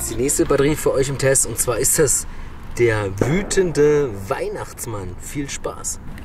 die nächste Batterie für euch im Test und zwar ist das der wütende Weihnachtsmann. Viel Spaß!